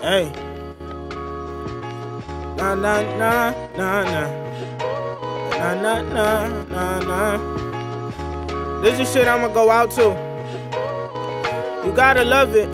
Hey. Nah, nah, nah, nah, nah. Nah, nah, nah, nah, nah. This is shit I'ma go out to. You gotta love it.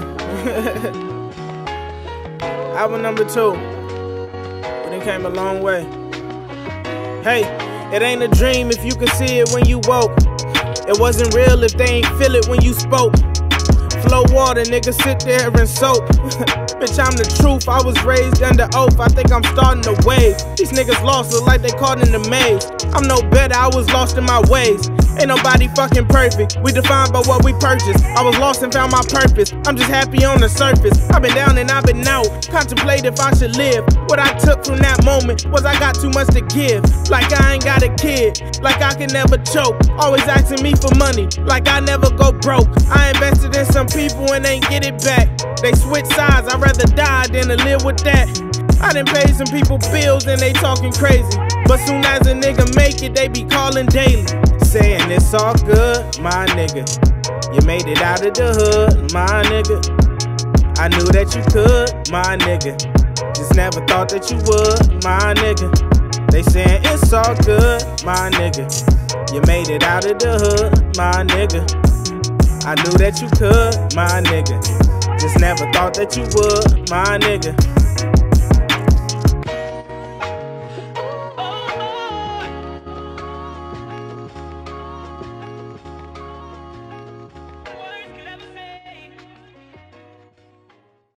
Album number 2. But it came a long way. Hey, it ain't a dream if you can see it when you woke. It wasn't real if they ain't feel it when you spoke. Flow water, nigga, sit there and soak. Bitch, I'm the truth, I was raised under oath. I think I'm starting to wave. These niggas lost, look like they caught in the maze. I'm no better, I was lost in my ways. Ain't nobody fucking perfect, we defined by what we purchased. I was lost and found my purpose, I'm just happy on the surface. I've been down and I've been out, contemplate if I should live. What I took from that moment was I got too much to give. Like I ain't got a kid, like I can never choke. Always asking me for money, like I never go broke. I invested in some people and ain't get it back. They switch sides, I'd rather die than to live with that. I done paid some people bills and they talking crazy, but soon as a nigga make it, they be calling daily, saying it's all good, my nigga. You made it out of the hood, my nigga. I knew that you could, my nigga. Just never thought that you would, my nigga. They saying it's all good, my nigga. You made it out of the hood, my nigga. I knew that you could, my nigga. Just never thought that you would, my nigga.